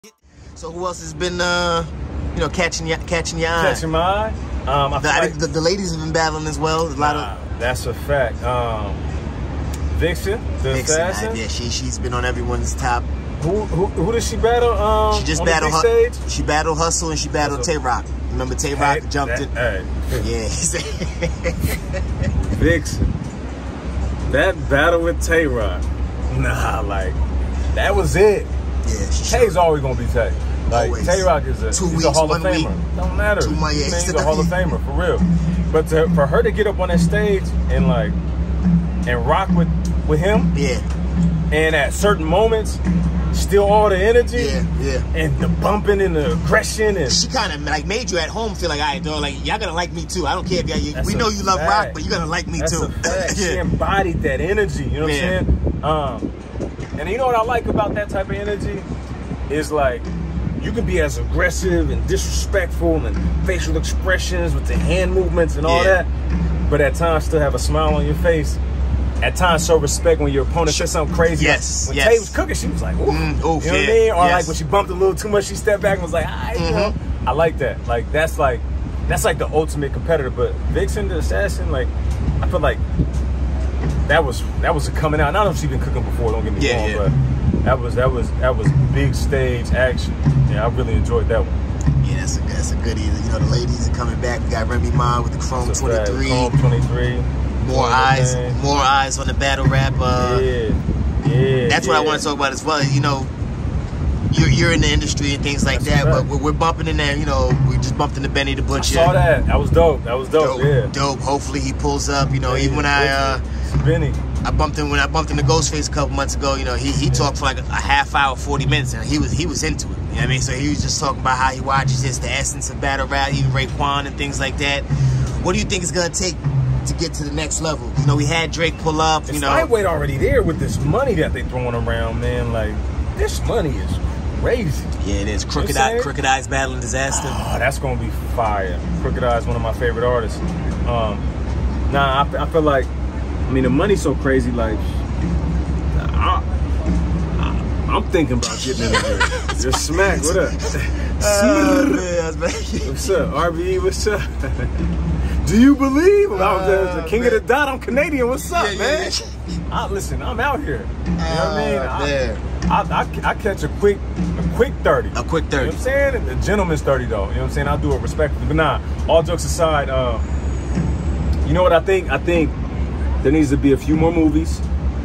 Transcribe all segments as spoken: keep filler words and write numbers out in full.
So who else has been, uh, you know, catching your catching your eye? Catching my eye. Um, I the, feel I like, think the, the ladies have been battling as well. A lot nah, of that's a fact. Um, Vixen, the Vixen, assassin. I, yeah, she she's been on everyone's top. Who who who did she battle? Um, She just on battled the big stage? She battled Hustle and she battled Hustle. Tay Rock. Remember Tay Rock Hey, jumped that, in? Hey. Yeah, he said Vixen. That battle with Tay Rock. Nah, like that was it. Yeah, she Tay's always gonna be Tay. Like Always. Tay Rock is a, Two he's weeks, a Hall one of Famer. week. Don't matter. Two months, yeah, He's he's a Hall of Famer for real. But to, for her to get up on that stage and like and rock with with him, Yeah, and at certain moments, still all the energy, yeah, yeah. and the bumping and the aggression, and She kind of like made you at home feel like, all right, dog, like y'all gonna like me too. I don't care if y'all, you, That's we a know you love fact. rock, but you're gonna like me That's too. a fact. She Yeah. embodied that energy. You know what Yeah. I'm saying? Um, and you know what I like about that type of energy is like you can be as aggressive and disrespectful and facial expressions with the hand movements and all Yeah. that, but at times still have a smile on your face. At times show respect when your opponent says something crazy. Yes, When yes. Tay was cooking, she was like, ooh. Mm, oof, you know yeah, what I mean? Or yes. like when she bumped a little too much, she stepped back and was like, all right, you know. I like that. Like that's like that's like the ultimate competitor. But Vixen the assassin, like I feel like that was that was a coming out. I don't know if she's been cooking before, don't get me Yeah, wrong, yeah. but that was that was that was big stage action. Yeah, I really enjoyed that one. Yeah, that's a that's a goodie. You know, the ladies are coming back. We got Remy Ma with the Chrome It's a fact. twenty-three. Chrome twenty-three. More Doing eyes, her thing. more eyes on the battle rap. Uh, Yeah, yeah. That's what I yeah. want to talk about as well. You know, you're you're in the industry and things like That's that, right. but we're, we're bumping in there. You know, we just bumped into Benny the I Butcher. saw that. That was dope. That was dope. Dope, yeah. dope. Hopefully he pulls up. You know, even when I uh, Benny. I bumped in when I bumped into Ghostface a couple months ago. You know, he he Yeah. talked for like a, a half hour, forty minutes, and he was he was into it. You know what I mean? So he was just talking about how he watches this, the essence of battle rap, even Raekwon and things like that. What do you think it's gonna take to get to the next level? You know, we had Drake pull up. You It's know, lightweight already there with this money that they throwing around, man. Like this money is crazy. yeah, it is. Crooked You know what I'm Eye, saying? Crooked Eyes battling Disaster. Oh, that's gonna be fire. Crooked Eye is one of my favorite artists. Um, nah, I, I feel like, I mean, the money's so crazy. Like, I, I, I'm thinking about getting in there. Just smack. What up? Uh, man, What's up, R B E? What's up? Do you believe? I'm out there, the king of the dot. I'm Canadian. What's up, Yeah, man? yeah, I, listen, I'm out here. You know what I mean? Oh, I, man. I, I, I catch a quick, a quick thirty. A quick You know thirty. what I'm saying? A gentleman's thirty, though. You know what I'm saying? I'll do it respectfully. But nah, all jokes aside, uh, you know what I think? I think there needs to be a few more movies.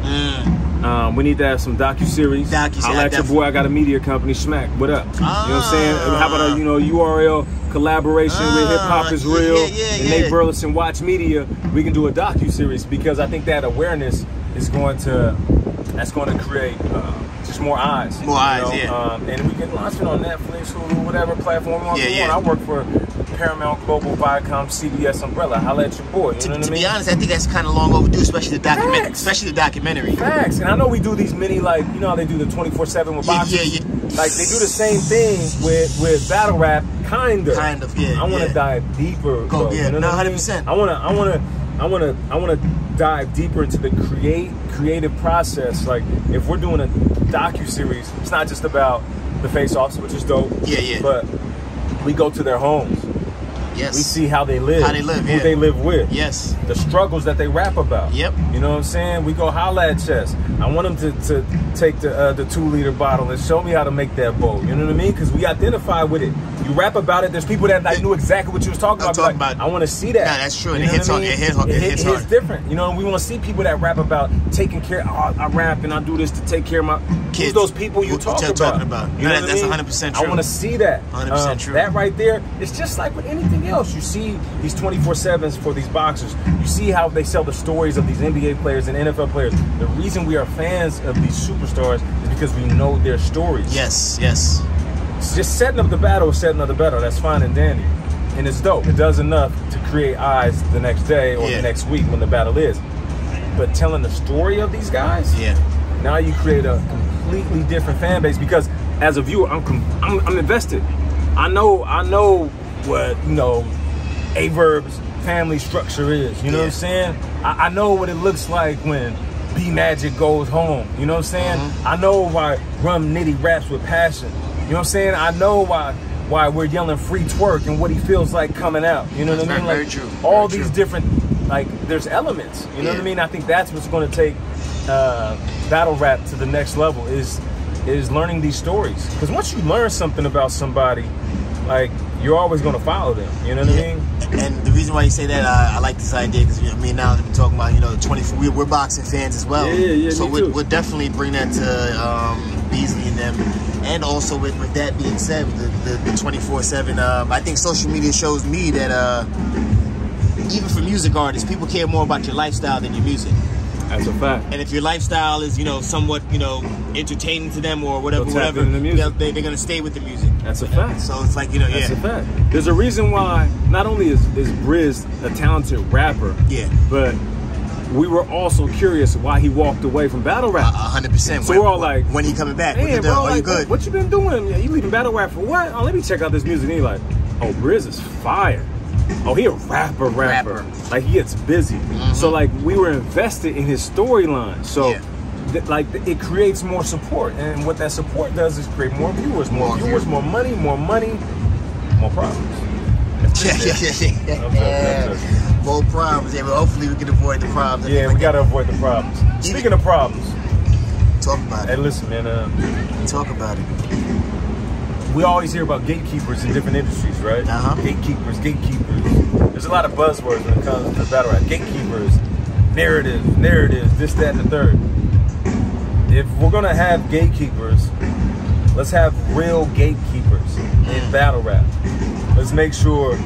Mm. Um, we need to have some docu-series. Docu-series, Holla at your definitely. boy. I got a media company, Smack. What up? You know what I'm saying? Ah. How about a, you know, U R L collaboration with Hip Hop is Ah, yeah, Real yeah, yeah, and yeah. Nate Burleson Watch Media? We can do a docu-series because I think that awareness is going to, that's going to create uh, just more eyes. More you eyes, know? yeah. Um, and we can launch it on Netflix, Hulu, whatever platform we want. Yeah, we yeah. want. I work for Paramount Global, Viacom, C B S umbrella. Holla at your boy. You To, know what to I mean? be honest, I think that's kind of long overdue, especially the document, Facts. especially the documentary. Facts. And I know we do these mini, like, you know how they do the twenty-four seven with Yeah, boxers? yeah, yeah. Like, they do the same thing with, with battle rap, kind of. Kind of, yeah, I want to yeah. dive deeper. Go, bro, yeah, you know no, what I mean? one hundred percent. I want to, I want to, I want to, I want to dive deeper into the create, creative process. Like, if we're doing a docu-series, it's not just about the face-offs, which is dope. Yeah, yeah. But we go to their homes. Yes. We see how they live. How they live, Who yeah. they live with. Yes. The struggles that they rap about. Yep. You know what I'm saying? We go holla at Chess. I want them to, to take the uh, the two liter bottle and show me how to make that bowl. You know what I mean? Because we identify with it. You rap about it. There's people that like, knew exactly what you was talking I'm about. Be talking like, about- I want to see that. Nah, that's true. And You it know hits what I hard- mean? it hit hard- it It, hits hits hard. different. You know, we want to see people that rap about taking care. Oh, I rap and I do this to take care of my Kids. Who's those people you Who- talk you're about? talking about. You know Nah, what I that's mean? one hundred percent I true. want to see that. one hundred percent Um, true. That right there, it's just like with anything else. You see these twenty-four sevens for these boxers. You see how they sell the stories of these N B A players and N F L players. The reason we are fans of these superstars is because we know their stories. Yes, yes. It's just setting up the battle is setting up the battle. That's fine and dandy. And it's dope. It does enough to create eyes the next day or Yeah. the next week when the battle is. But telling the story of these guys, Yeah. now you create a completely different fan base because as a viewer, I'm com I'm, I'm invested. I know I know what you know, Averb's family structure is. You know Yeah. what I'm saying? I, I know what it looks like when B Magic goes home. You know what I'm saying? Mm-hmm. I know why Rum Nitty raps with passion. You know what I'm saying? I know why why we're yelling free twerk and what he feels like coming out. You know That's what I mean? very, Like very true. all Very these true. different, like there's elements. You know Yeah. what I mean? I think that's what's going to take uh, battle rap to the next level is is learning these stories. Because once you learn something about somebody, like you're always going to follow them. You know what Yeah. I mean? And the reason why you say that, I, I like this idea because you know, me and now have been talking about, you know, twenty-four. We're, we're boxing fans as well. Yeah, yeah, yeah, So me we'll, too. we'll definitely bring that to um, Beasley and them. And also, with, with that being said, the, the, the twenty-four seven, um, I think social media shows me that uh, even for music artists, people care more about your lifestyle than your music. That's a fact. And if your lifestyle is, you know, somewhat, you know, entertaining to them or whatever, They'll tap whatever, into the music. they'll- they, they're going to stay with the music. That's a fact. So it's like, you know, That's yeah. a fact. There's a reason why not only is, is Briz a talented rapper, Yeah. but we were also curious why he walked away from battle A rap. hundred percent. So when, we're all like, when he coming back? Hey, What bro, the, are like, you good? What, what you been doing? Yeah, you leaving battle rap for what? Oh, let me check out this music. And he like, oh, Briz is fire. Oh, he a rapper, rapper. Rapper. Like he gets busy. Mm-hmm. So like we were invested in his storyline. So Yeah. th- like th- it creates more support, and what that support does is create more viewers, more, More viewers, viewers. more money, more money, more problems. That's Yeah, it. yeah, yeah, yeah. I'm joking, I'm joking. More problems. Yeah, but hopefully we can avoid the problems. and Yeah, things we like gotta avoid the problems. Speaking of problems, that. Talk about hey, it. listen, man. Uh, Talk about it. we always hear about gatekeepers in different industries, right? Uh-huh. Gatekeepers, gatekeepers. There's a lot of buzzwords when it comes to battle rap. Gatekeepers, narratives, narratives, this, that, and the third. If we're gonna have gatekeepers, let's have real gatekeepers in battle rap. Let's make sure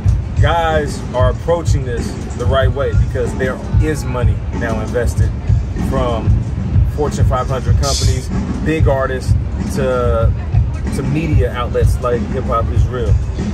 guys are approaching this the right way, because there is money now invested from Fortune five hundred companies, big artists, to to media outlets like Hip Hop Is Real.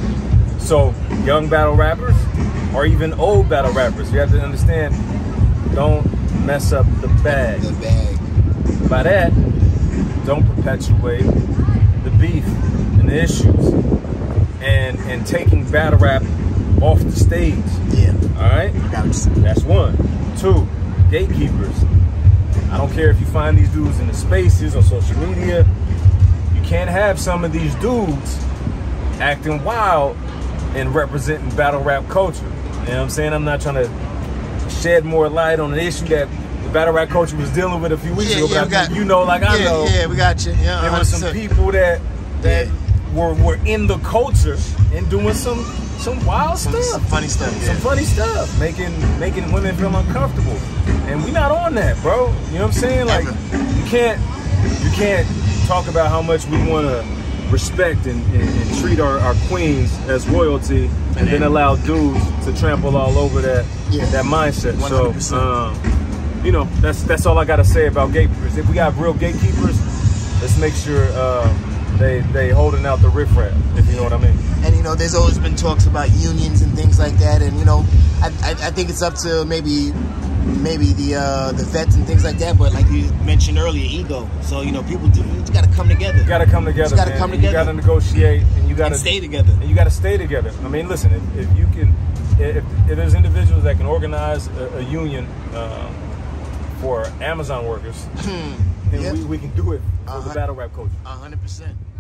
So young battle rappers, or even old battle rappers, you have to understand, don't mess up the bag. The bag. By that, don't perpetuate the beef and the issues, and and taking battle rap off the stage. Yeah. All right, Got what you said. that's one. Two, gatekeepers. I don't care if you find these dudes in the spaces or social media. You can't have some of these dudes acting wild and representing battle rap culture. You know what I'm saying? I'm not trying to shed more light on an issue that the battle rap culture was dealing with a few weeks Yeah, ago, yeah, but we I think got- you know, like I yeah, know, Yeah, we got you. Yeah, there were some one hundred percent. people that that Yeah. were were in the culture and doing some some wild Some, stuff. some funny stuff. Yeah. Some funny stuff, making making women feel uncomfortable, and we not on that, bro. You know what I'm saying? Like, Ever. you can't you can't talk about how much we want to respect and, and, and treat our, our queens as royalty, and then allow dudes to trample all over that Yeah. that mindset. one hundred percent. So, um, you know, that's that's all I gotta say about gatekeepers. If we got real gatekeepers, let's make sure uh, they they holding out the riffraff, if you know what I mean. And you know, there's always been talks about unions and things like that. And you know, I, I, I think it's up to maybe maybe the uh, the vets and things like that. But like you mentioned earlier, ego. So you know, people do. You just got to come together. You gotta come together, Just gotta man. come And you together. gotta negotiate, and you gotta and stay together. and you gotta stay together. I mean, listen, if, if you can, if, if there's individuals that can organize a, a union uh, for Amazon workers, then Yeah. we, we can do it for Uh-huh. the battle rap culture. A hundred percent.